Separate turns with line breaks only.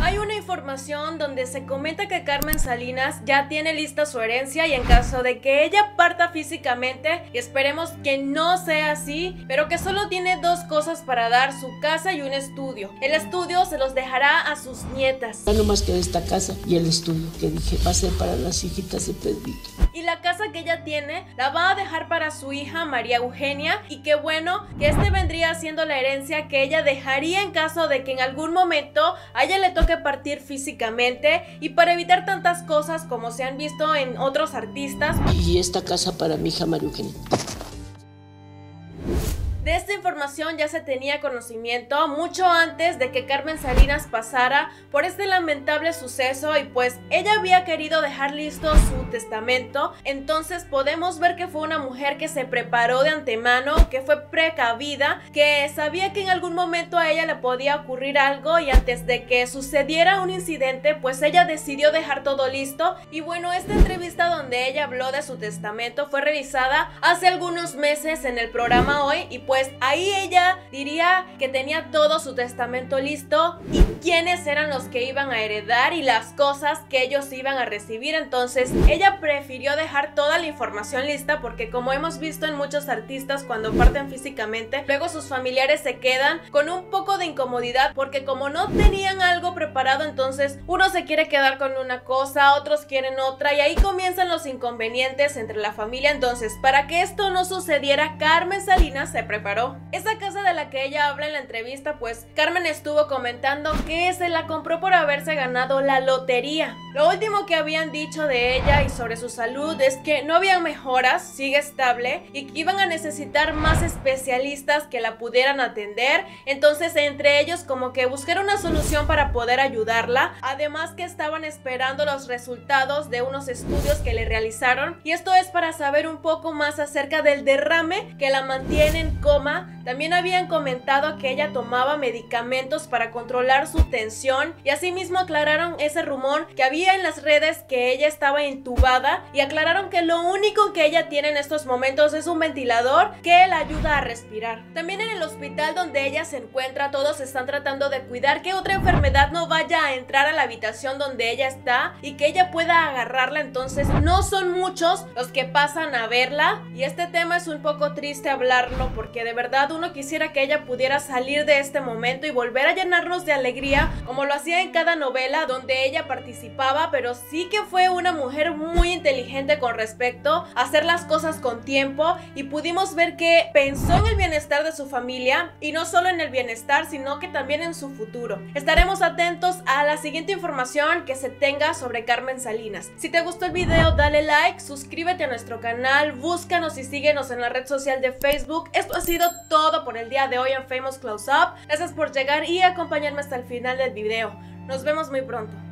Hay una información donde se comenta que Carmen Salinas ya tiene lista su herencia y en caso de que ella parta físicamente, y esperemos que no sea así, pero que solo tiene dos cosas para dar: su casa y un estudio. El estudio se los dejará a sus nietas.
Ya no más que esta casa y el estudio que dije va a ser para las hijitas de Pedrito.
Y la casa que ella tiene la va a dejar para su hija María Eugenia, y qué bueno que vendría siendo la herencia que ella dejaría en caso de que en algún momento a ella le toque partir físicamente, y para evitar tantas cosas como se han visto en otros artistas.
Y esta casa para mi hija María Eugenia.
De esta información ya se tenía conocimiento mucho antes de que Carmen Salinas pasara por este lamentable suceso, y pues ella había querido dejar listo su testamento. Entonces podemos ver que fue una mujer que se preparó de antemano, que fue precavida, que sabía que en algún momento a ella le podía ocurrir algo, y antes de que sucediera un incidente pues ella decidió dejar todo listo. Y bueno, esta entrevista donde ella habló de su testamento fue realizada hace algunos meses en el programa Hoy, y pues ahí ella diría que tenía todo su testamento listo y quiénes eran los que iban a heredar y las cosas que ellos iban a recibir. Entonces ella prefirió dejar toda la información lista, porque como hemos visto en muchos artistas, cuando parten físicamente, luego sus familiares se quedan con un poco de incomodidad, porque como no tenían algo preparado, entonces uno se quiere quedar con una cosa, otros quieren otra, y ahí comienzan los inconvenientes entre la familia. Entonces, para que esto no sucediera, Carmen Salinas se preparó. Esa casa de la que ella habla en la entrevista, pues Carmen estuvo comentando que se la compró por haberse ganado la lotería. Lo último que habían dicho de ella y sobre su salud es que no había mejoras, sigue estable, y que iban a necesitar más especialistas que la pudieran atender. Entonces entre ellos como que buscar una solución para poder ayudarla, además que estaban esperando los resultados de unos estudios que le realizaron, y esto es para saber un poco más acerca del derrame que la mantiene en coma. También habían comentado que ella tomaba medicamentos para controlar su tensión, y asimismo aclararon ese rumor que había en las redes que ella estaba intubada, y aclararon que lo único que ella tiene en estos momentos es un ventilador que la ayuda a respirar. También en el hospital donde ella se encuentra, todos están tratando de cuidar que otra enfermedad no vaya a entrar a la habitación donde ella está y que ella pueda agarrarla. Entonces no son muchos los que pasan a verla, y este tema es un poco triste hablarlo, porque de verdad uno quisiera que ella pudiera salir de este momento y volver a llenarnos de alegría como lo hacía en cada novela donde ella participaba. Pero sí que fue una mujer muy inteligente con respecto a hacer las cosas con tiempo, y pudimos ver que pensó en el bienestar de su familia, y no solo en el bienestar sino que también en su futuro. Estaremos atentos a la siguiente información que se tenga sobre Carmen Salinas. Si te gustó el video, dale like, suscríbete a nuestro canal, búscanos y síguenos en la red social de Facebook. Esto ha sido todo por el día de hoy en Famous Close Up. Gracias por llegar y acompañarme hasta el final del video. Nos vemos muy pronto.